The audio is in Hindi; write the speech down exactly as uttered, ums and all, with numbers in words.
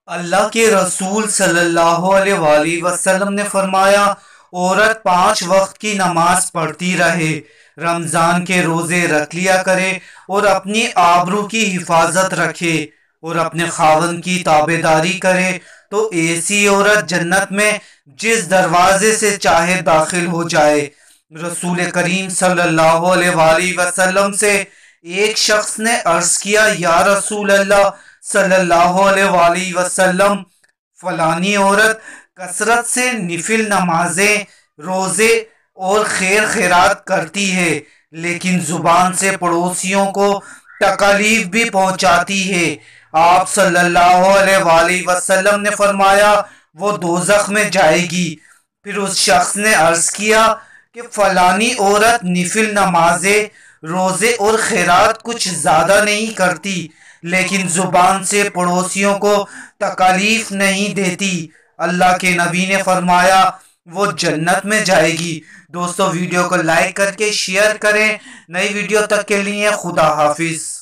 अल्लाह के रसूल सल्लल्लाहु अलैहि वसल्लम ने फरमाया, औरत पांच वक्त की नमाज पढ़ती रहे, रमजान के रोजे रख लिया करे और अपनी आबरू की हिफाजत रखे और अपने खावन की ताबेदारी करे तो ऐसी औरत जन्नत में जिस दरवाजे से चाहे दाखिल हो जाए। रसूल करीम सल्लल्लाहु अलैहि वसल्लम से एक शख्स ने अर्ज किया, या रसूल अल्लाह सल्लल्लाहु अलैहि वसल्लम, फलानी औरत कसरत से निफिल नमाजें, रोजे और खैर खैरात करती है, लेकिन जुबान से पड़ोसियों को तकलीफ भी पहुंचाती है। आप सल्लल्लाहु अलैहि वसल्लम ने फरमाया, वो दोजख में जाएगी। फिर उस शख्स ने अर्ज किया कि फलानी औरत निफिल नमाजें, रोजे और खैरात कुछ ज्यादा नहीं करती, लेकिन जुबान से पड़ोसियों को तकलीफ नहीं देती। अल्लाह के नबी ने फरमाया, वो जन्नत में जाएगी। दोस्तों, वीडियो को लाइक करके शेयर करें। नई वीडियो तक के लिए खुदा हाफिज।